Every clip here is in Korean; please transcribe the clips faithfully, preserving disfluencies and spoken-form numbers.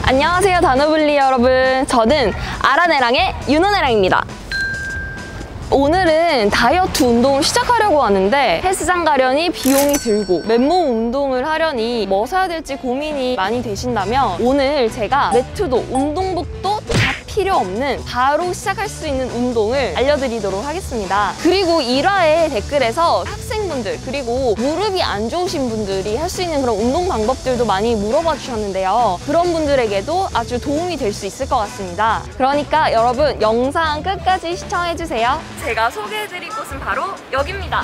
안녕하세요 다누블리 여러분, 저는 아라네랑의 윤은혜랑입니다. 오늘은 다이어트 운동을 시작하려고 하는데 헬스장 가려니 비용이 들고 맨몸 운동을 하려니 뭐 사야 될지 고민이 많이 되신다면 오늘 제가 매트도 운동복도 다 필요 없는 바로 시작할 수 있는 운동을 알려드리도록 하겠습니다. 그리고 일 화에 댓글에서 학생분들 그리고 무릎이 안 좋으신 분들이 할 수 있는 그런 운동 방법들도 많이 물어봐 주셨는데요. 그런 분들에게도 아주 도움이 될 수 있을 것 같습니다. 그러니까 여러분 영상 끝까지 시청해주세요. 제가 소개해드릴 곳은 바로 여기입니다.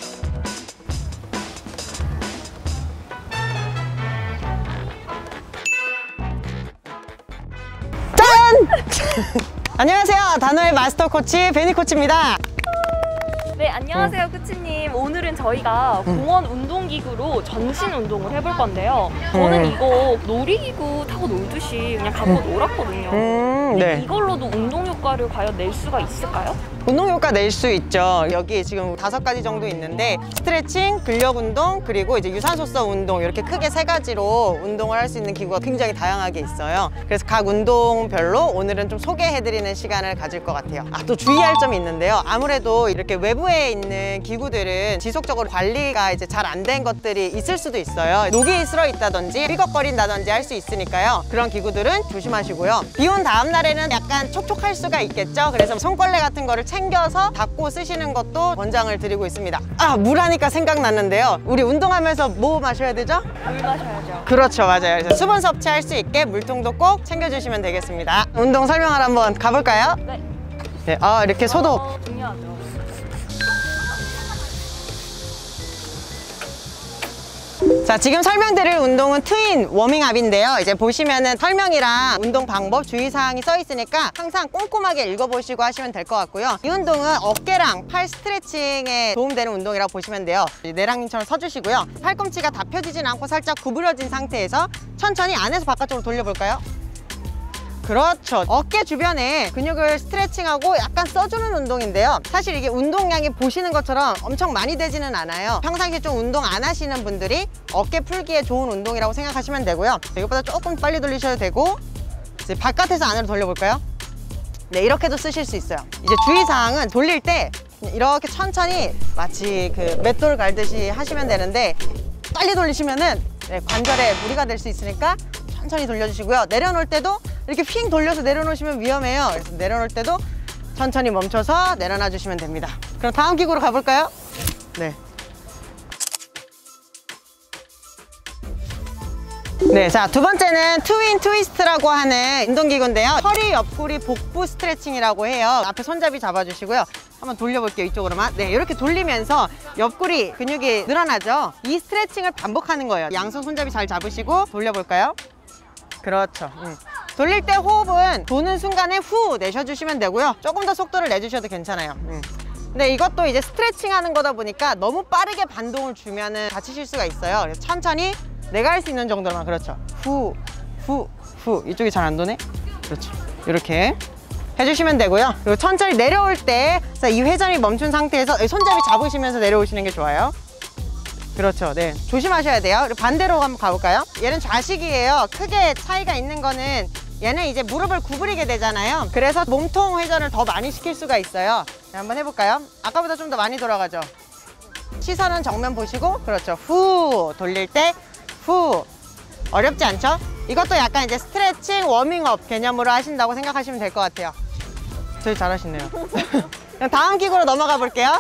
안녕하세요, 단호의 마스터 코치 베니 코치입니다. 네, 안녕하세요 코치님. 오늘은 저희가 음. 공원 운동기구로 전신 운동을 해볼 건데요. 저는 음. 이거 놀이기구 타고 놀듯이 그냥 갖고 음. 놀았거든요. 음, 네. 이걸로도 운동 효과를 과연 낼 수가 있을까요? 운동 효과 낼 수 있죠. 여기 지금 다섯 가지 정도 있는데 스트레칭, 근력 운동, 그리고 이제 유산소성 운동, 이렇게 크게 세 가지로 운동을 할 수 있는 기구가 굉장히 다양하게 있어요. 그래서 각 운동별로 오늘은 좀 소개해드리는 시간을 가질 것 같아요. 아, 또 주의할 점이 있는데요. 아무래도 이렇게 외부에 있는 기구들은 지속적으로 관리가 이제 잘 안 된 것들이 있을 수도 있어요. 녹이 슬어 있다든지 삐걱거린다든지 할 수 있으니까요. 그런 기구들은 조심하시고요. 비 온 다음 날에는 약간 촉촉할 수가 있겠죠. 그래서 손걸레 같은 거를 챙겨서 닦고 쓰시는 것도 권장을 드리고 있습니다. 아, 물 하니까 생각났는데요. 우리 운동하면서 뭐 마셔야 되죠? 물 마셔야죠. 그렇죠, 맞아요. 그래서 수분 섭취할 수 있게 물통도 꼭 챙겨주시면 되겠습니다. 운동 설명을 한번 가볼까요? 네. 네, 아, 이렇게 소독. 어, 중요하죠. 자, 지금 설명드릴 운동은 트윈 워밍업인데요. 이제 보시면은 설명이랑 운동 방법, 주의사항이 써 있으니까 항상 꼼꼼하게 읽어보시고 하시면 될 것 같고요. 이 운동은 어깨랑 팔 스트레칭에 도움되는 운동이라고 보시면 돼요. 내랑님처럼 서주시고요. 팔꿈치가 다 펴지진 않고 살짝 구부러진 상태에서 천천히 안에서 바깥쪽으로 돌려볼까요? 그렇죠. 어깨 주변에 근육을 스트레칭하고 약간 써주는 운동인데요. 사실 이게 운동량이 보시는 것처럼 엄청 많이 되지는 않아요. 평상시에 좀 운동 안 하시는 분들이 어깨 풀기에 좋은 운동이라고 생각하시면 되고요. 이것보다 조금 빨리 돌리셔도 되고, 이제 바깥에서 안으로 돌려볼까요? 네, 이렇게도 쓰실 수 있어요. 이제 주의사항은 돌릴 때 이렇게 천천히 마치 그 맷돌 갈듯이 하시면 되는데, 빨리 돌리시면은 네, 관절에 무리가 될 수 있으니까 천천히 돌려주시고요. 내려놓을 때도 이렇게 휙 돌려서 내려놓으시면 위험해요. 그래서 내려놓을 때도 천천히 멈춰서 내려놔 주시면 됩니다. 그럼 다음 기구로 가볼까요? 네. 네, 자, 두 번째는 트윈 트위스트라고 하는 운동기구인데요. 허리, 옆구리, 복부 스트레칭이라고 해요. 앞에 손잡이 잡아주시고요. 한번 돌려볼게요, 이쪽으로만. 네, 이렇게 돌리면서 옆구리 근육이 늘어나죠. 이 스트레칭을 반복하는 거예요. 양손 손잡이 잘 잡으시고 돌려볼까요? 그렇죠. 음. 돌릴 때 호흡은 도는 순간에 후 내셔주시면 되고요. 조금 더 속도를 내주셔도 괜찮아요. 음. 근데 이것도 이제 스트레칭 하는 거다 보니까 너무 빠르게 반동을 주면은 다치실 수가 있어요. 그래서 천천히 내가 할 수 있는 정도로만. 그렇죠. 후, 후, 후. 이쪽이 잘 안 도네? 그렇죠. 이렇게 해주시면 되고요. 그리고 천천히 내려올 때 이 회전이 멈춘 상태에서 손잡이 잡으시면서 내려오시는 게 좋아요. 그렇죠. 네, 조심하셔야 돼요. 그리고 반대로 한번 가볼까요? 얘는 좌식이에요. 크게 차이가 있는 거는 얘는 이제 무릎을 구부리게 되잖아요. 그래서 몸통 회전을 더 많이 시킬 수가 있어요. 네, 한번 해볼까요? 아까보다 좀 더 많이 돌아가죠. 시선은 정면 보시고, 그렇죠. 후 돌릴 때 후. 어렵지 않죠? 이것도 약간 이제 스트레칭 워밍업 개념으로 하신다고 생각하시면 될 것 같아요. 되게 잘하시네요. 그럼 다음 기구로 넘어가 볼게요.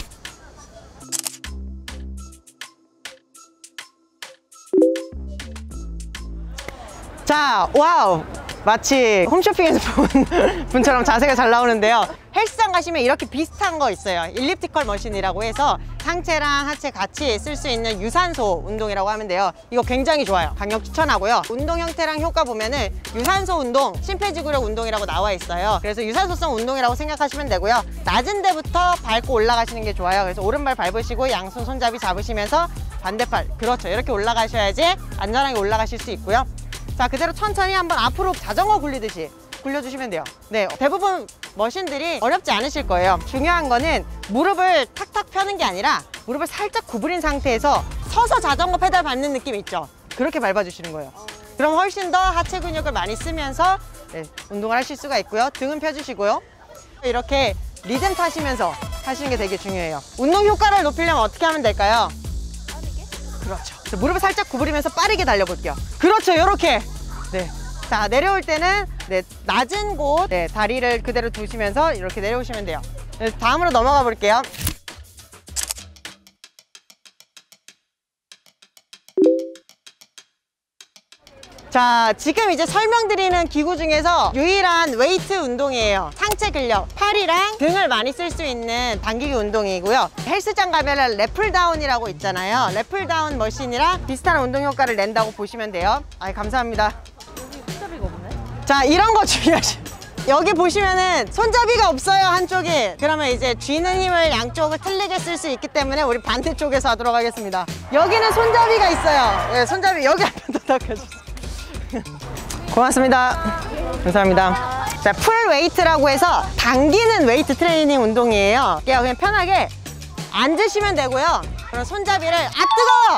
자, 와우! 마치 홈쇼핑에서 본 분처럼 자세가 잘 나오는데요. 헬스장 가시면 이렇게 비슷한 거 있어요. 일리프티컬 머신이라고 해서 상체랑 하체 같이 쓸 수 있는 유산소 운동이라고 하면 돼요. 이거 굉장히 좋아요. 강력 추천하고요. 운동 형태랑 효과 보면은 유산소 운동, 심폐지구력 운동이라고 나와 있어요. 그래서 유산소성 운동이라고 생각하시면 되고요. 낮은 데부터 밟고 올라가시는 게 좋아요. 그래서 오른발 밟으시고 양손 손잡이 잡으시면서 반대팔, 그렇죠. 이렇게 올라가셔야지 안전하게 올라가실 수 있고요. 자, 그대로 천천히 한번 앞으로 자전거 굴리듯이 굴려주시면 돼요. 네, 대부분 머신들이 어렵지 않으실 거예요. 중요한 거는 무릎을 탁탁 펴는 게 아니라 무릎을 살짝 구부린 상태에서 서서 자전거 페달 밟는 느낌 있죠? 그렇게 밟아주시는 거예요. 그럼 훨씬 더 하체 근육을 많이 쓰면서 네, 운동을 하실 수가 있고요. 등은 펴주시고요. 이렇게 리듬 타시면서 하시는 게 되게 중요해요. 운동 효과를 높이려면 어떻게 하면 될까요? 빠르게? 그렇죠. 무릎을 살짝 구부리면서 빠르게 달려볼게요. 그렇죠. 이렇게. 네. 자, 내려올 때는 네, 낮은 곳 네, 다리를 그대로 두시면서 이렇게 내려오시면 돼요. 네, 다음으로 넘어가 볼게요. 자, 지금 이제 설명드리는 기구 중에서 유일한 웨이트 운동이에요. 상체 근력, 팔이랑 등을 많이 쓸 수 있는 당기기 운동이고요. 헬스장 가면 랩풀다운이라고 있잖아요. 랩풀다운 머신이랑 비슷한 운동 효과를 낸다고 보시면 돼요. 아, 감사합니다. 여기 손잡이가 없네? 자, 이런 거 주의하시. 여기 보시면은 손잡이가 없어요, 한쪽이. 그러면 이제 쥐는 힘을 양쪽을 틀리게 쓸 수 있기 때문에 우리 반대쪽에서 하도록 하겠습니다. 여기는 손잡이가 있어요. 네, 손잡이 여기 한번 더 닦아주세요. 고맙습니다. 감사합니다. 자, 풀 웨이트라고 해서 당기는 웨이트 트레이닝 운동이에요. 그냥 편하게 앉으시면 되고요. 그럼 손잡이를, 아, 뜨거워!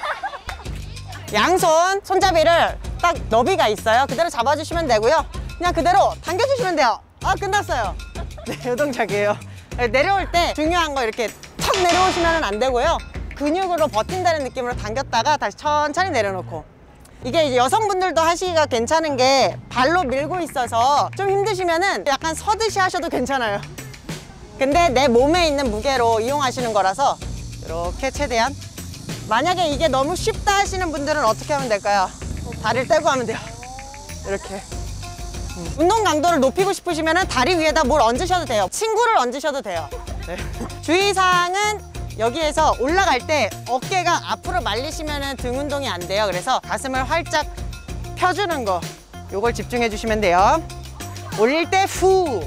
양손 손잡이를 딱 너비가 있어요. 그대로 잡아주시면 되고요. 그냥 그대로 당겨주시면 돼요. 아, 끝났어요. 네, 이 동작이에요. 내려올 때 중요한 거 이렇게 턱 내려오시면 안 되고요. 근육으로 버틴다는 느낌으로 당겼다가 다시 천천히 내려놓고. 이게 이제 여성분들도 하시기가 괜찮은 게 발로 밀고 있어서 좀 힘드시면은 약간 서듯이 하셔도 괜찮아요. 근데 내 몸에 있는 무게로 이용하시는 거라서 이렇게 최대한. 만약에 이게 너무 쉽다 하시는 분들은 어떻게 하면 될까요? 다리를 떼고 하면 돼요. 이렇게. 음. 운동 강도를 높이고 싶으시면은 다리 위에다 뭘 얹으셔도 돼요. 친구를 얹으셔도 돼요. 네. 주의사항은 여기에서 올라갈 때 어깨가 앞으로 말리시면 등 운동이 안 돼요. 그래서 가슴을 활짝 펴주는 거, 요걸 집중해 주시면 돼요. 올릴 때 후.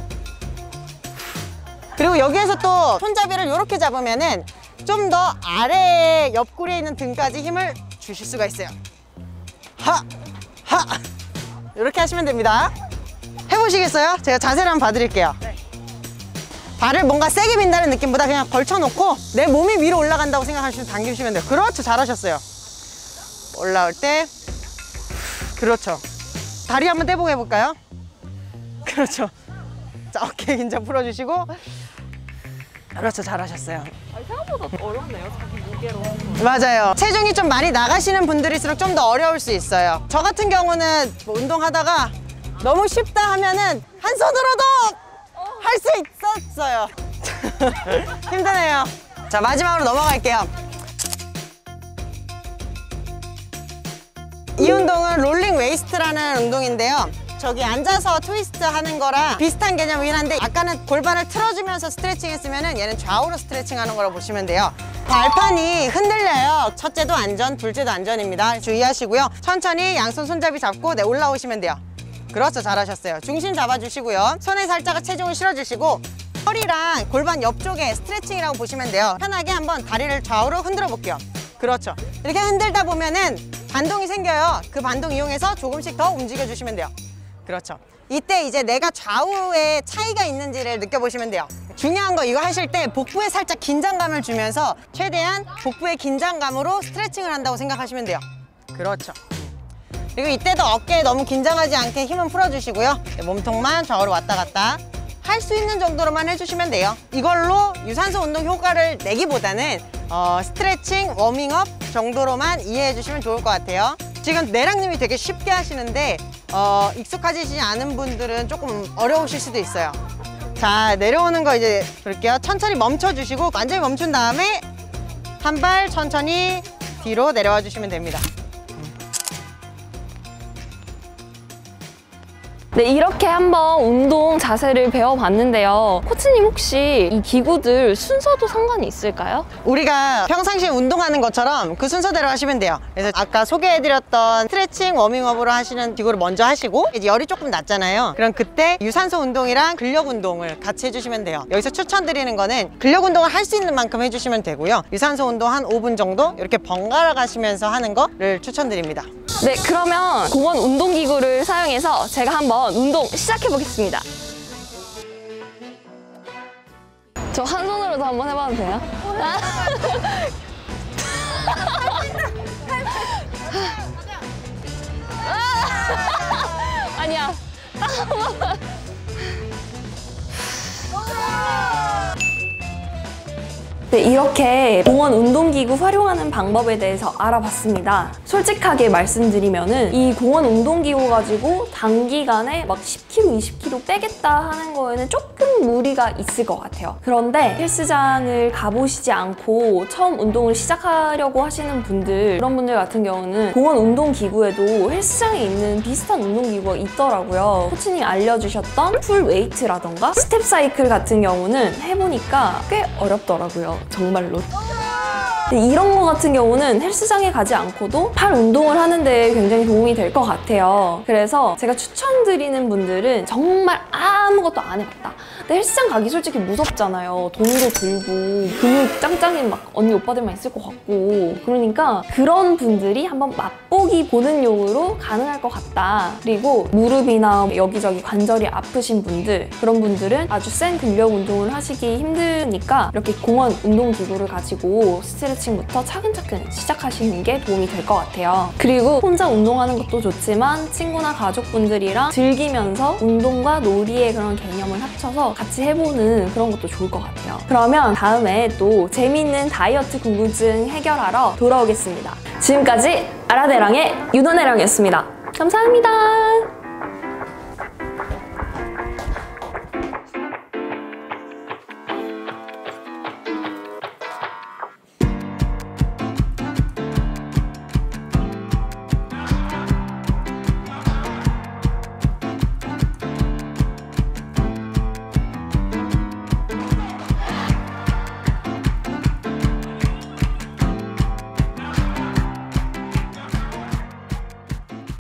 그리고 여기에서 또 손잡이를 이렇게 잡으면은 좀 더 아래에 옆구리에 있는 등까지 힘을 주실 수가 있어요. 하! 하! 이렇게 하시면 됩니다. 해보시겠어요? 제가 자세를 한번 봐드릴게요. 발을 뭔가 세게 민다는 느낌보다 그냥 걸쳐놓고 내 몸이 위로 올라간다고 생각하시면 당기시면 돼요. 그렇죠. 잘하셨어요. 올라올 때 그렇죠. 다리 한번 떼보고 해볼까요? 그렇죠. 자, 어깨 긴장 풀어주시고 그렇죠. 잘하셨어요. 아니, 생각보다 어렵네요. 자기 무게로 하는 거. 맞아요. 체중이 좀 많이 나가시는 분들일수록 좀 더 어려울 수 있어요. 저 같은 경우는 뭐 운동하다가 너무 쉽다 하면은 한 손으로도 할 수 있었어요. 힘드네요. 자, 마지막으로 넘어갈게요. 이 운동은 롤링 웨이스트라는 운동인데요. 저기 앉아서 트위스트 하는 거랑 비슷한 개념이긴 한데 아까는 골반을 틀어주면서 스트레칭 했으면 얘는 좌우로 스트레칭 하는 거라고 보시면 돼요. 발판이 흔들려요. 첫째도 안전, 둘째도 안전입니다. 주의하시고요. 천천히 양손 손잡이 잡고 네, 올라오시면 돼요. 그렇죠. 잘하셨어요. 중심 잡아주시고요. 손에 살짝 체중을 실어주시고 허리랑 골반 옆쪽에 스트레칭이라고 보시면 돼요. 편하게 한번 다리를 좌우로 흔들어 볼게요. 그렇죠. 이렇게 흔들다 보면은 반동이 생겨요. 그 반동 이용해서 조금씩 더 움직여 주시면 돼요. 그렇죠. 이때 이제 내가 좌우에 차이가 있는지를 느껴보시면 돼요. 중요한 거 이거 하실 때 복부에 살짝 긴장감을 주면서 최대한 복부의 긴장감으로 스트레칭을 한다고 생각하시면 돼요. 그렇죠. 그리고 이때도 어깨에 너무 긴장하지 않게 힘은 풀어주시고요. 몸통만 좌우로 왔다 갔다 할 수 있는 정도로만 해주시면 돼요. 이걸로 유산소 운동 효과를 내기보다는 어, 스트레칭, 워밍업 정도로만 이해해 주시면 좋을 것 같아요. 지금 내랑님이 되게 쉽게 하시는데 어, 익숙하지 않은 분들은 조금 어려우실 수도 있어요. 자, 내려오는 거 이제 볼게요. 천천히 멈춰주시고 완전히 멈춘 다음에 한 발 천천히 뒤로 내려와 주시면 됩니다. 네, 이렇게 한번 운동 자세를 배워봤는데요. 코치님 혹시 이 기구들 순서도 상관이 있을까요? 우리가 평상시에 운동하는 것처럼 그 순서대로 하시면 돼요. 그래서 아까 소개해드렸던 스트레칭, 워밍업으로 하시는 기구를 먼저 하시고 이제 열이 조금 낮잖아요. 그럼 그때 유산소 운동이랑 근력 운동을 같이 해주시면 돼요. 여기서 추천드리는 거는 근력 운동을 할 수 있는 만큼 해주시면 되고요. 유산소 운동 한 오 분 정도 이렇게 번갈아 가시면서 하는 거를 추천드립니다. 네, 그러면 공원 운동기구를 사용해서 제가 한번 운동 시작해 보겠습니다. 저 한 손으로도 한번 해봐도 돼요? 아! 네, 이렇게 공원 운동기구 활용하는 방법에 대해서 알아봤습니다. 솔직하게 말씀드리면은 이 공원 운동기구 가지고 단기간에 막 십 킬로그램, 이십 킬로그램 빼겠다 하는 거에는 조금 무리가 있을 것 같아요. 그런데 헬스장을 가보시지 않고 처음 운동을 시작하려고 하시는 분들, 그런 분들 같은 경우는 공원 운동기구에도 헬스장에 있는 비슷한 운동기구가 있더라고요. 코치님이 알려주셨던 풀 웨이트라던가 스텝 사이클 같은 경우는 해보니까 꽤 어렵더라고요. 정말로. 근데 이런 거 같은 경우는 헬스장에 가지 않고도 팔 운동을 하는 데 굉장히 도움이 될 것 같아요. 그래서 제가 추천드리는 분들은 정말 아무것도 안 해봤다. 근데 헬스장 가기 솔직히 무섭잖아요. 돈도 들고 근육 짱짱인 막 언니 오빠들만 있을 것 같고. 그러니까 그런 분들이 한번 맛보기 보는 용으로 가능할 것 같다. 그리고 무릎이나 여기저기 관절이 아프신 분들, 그런 분들은 아주 센 근력 운동을 하시기 힘드니까 이렇게 공원 운동기구를 가지고 스트레칭부터 차근차근 시작하시는 게 도움이 될 것 같아요. 그리고 혼자 운동하는 것도 좋지만 친구나 가족분들이랑 즐기면서 운동과 놀이의 그런 개념을 합쳐서 같이 해보는 그런 것도 좋을 것 같아요. 그러면 다음에 또 재미있는 다이어트 궁금증 해결하러 돌아오겠습니다. 지금까지 아라대랑의 윤원혜랑이었습니다. 감사합니다.